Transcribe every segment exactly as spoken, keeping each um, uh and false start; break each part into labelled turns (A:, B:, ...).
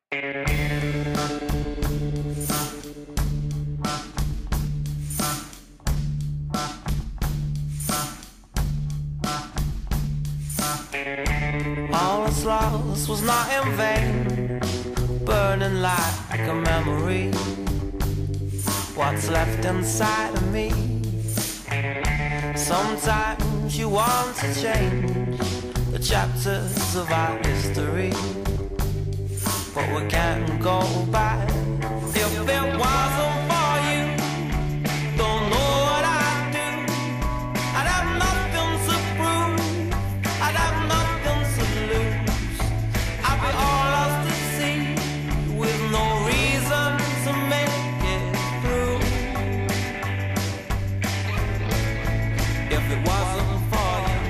A: All that's lost was not in vain, burning like a memory. What's left inside of me? Sometimes you want to change the chapters of our history, but we can't go back. If it wasn't for you, don't know what I'd do. I'd have nothing to prove, I'd have nothing to lose. I'd be all lost at sea, with no reason to make it through. If it wasn't for you,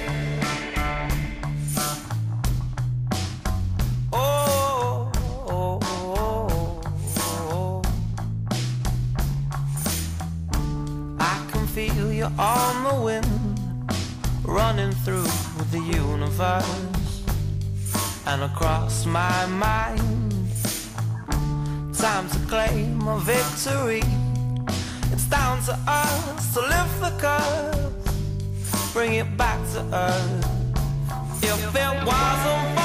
A: oh, oh, oh, oh. I can feel you on the wind, running through the universe and across my mind. Time to claim a victory. It's down to us to lift the curve, bring it back to earth. If it wasn't for